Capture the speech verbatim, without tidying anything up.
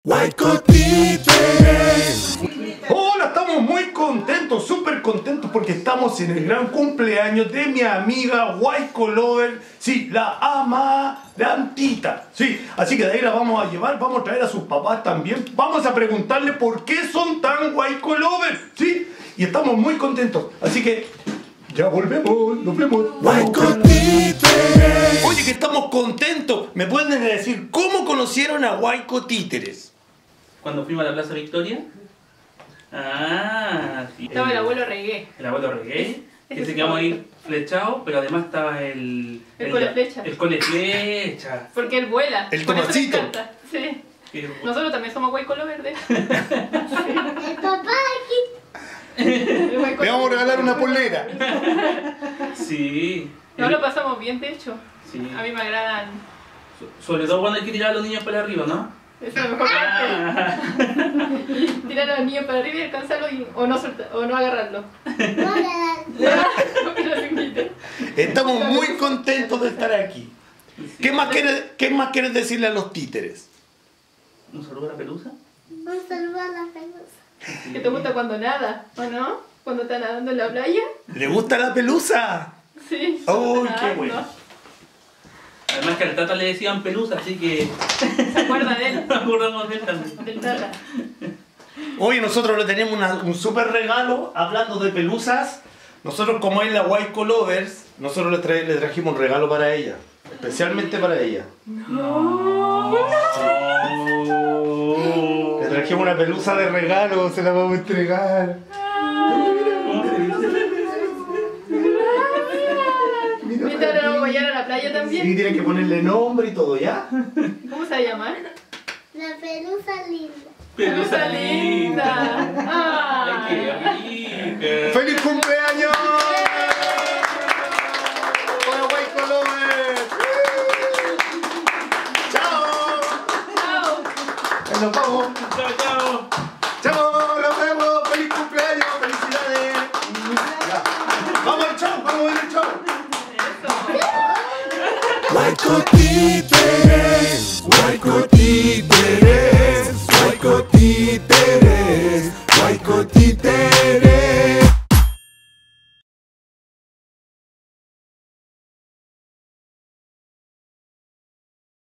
Huayco Títeres. Hola, estamos muy contentos, súper contentos porque estamos en el gran cumpleaños de mi amiga Huayco Lover, sí, la amarantita, sí, así que de ahí la vamos a llevar, vamos a traer a sus papás también, vamos a preguntarle por qué son tan Huayco Lover, sí, y estamos muy contentos, así que ya volvemos, nos vemos. Huayco Títeres. Oye, que estamos contentos, ¿me pueden decir cómo conocieron a Huayco Títeres? Cuando fuimos a la Plaza Victoria. Ah, sí. Estaba el abuelo Reggae. El abuelo Reggae. Que Ese se es quedamos el- ahí flechados, pero además estaba el... El cole flecha. El cole flecha. Porque él vuela. El por eso le Tomasito. encanta. Sí. Que- Nosotros también somos Huayco Lover de El papá aquí. Le vamos a regalar una polera. Sí. No lo pasamos bien, de hecho. Sí. A mí me agradan. So- Sobre todo cuando hay que tirar a los niños para arriba, ¿no? Esa es la mejor Ah. parte. Tirar a los niños para arriba y alcanzarlo y, o, no solta- o no agarrarlo. No le da. Que los invite. Estamos muy contentos de estar aquí. ¿Qué más quieres, qué más quieres decirle a los títeres? ¿Un saludo a la pelusa? Un saludo a la pelusa. ¿Qué te gusta cuando nada? ¿O no? Cuando está nadando en la playa. ¿Le gusta la pelusa? Sí. Uy, Ah, qué bueno. no. Además que al Tata le decían pelusa, así que Se acuerda de él. nos acordamos de él también. Del Tata. Hoy nosotros le tenemos una- un súper regalo, hablando de pelusas. Nosotros, como es la Huayco Lovers, nosotros le, trae- le trajimos un regalo para ella. Especialmente para ella. Le trajimos una pelusa de regalo, se la vamos a entregar. ¿Viste? Ahora lo vamos a llevar a la playa Sí, también. tiene que ponerle nombre y todo, ¿ya? ¿Cómo se va a llamar? La pelusa linda. Pelusa linda. ¡Ay, qué Ay. rica! ¡Feliz cumpleaños! ¡Hola, Huayco Lovers! ¡Chao! Chao. Ahí nos vamos. ¡Chao, chao! ¡Chao! ¡Nos vemos! ¡Feliz cumpleaños! ¡Felicidades! Ya. ¡Vamos al show! ¡Vamos al show! Huayco Títeres. Huayco Títeres. Huayco Títeres.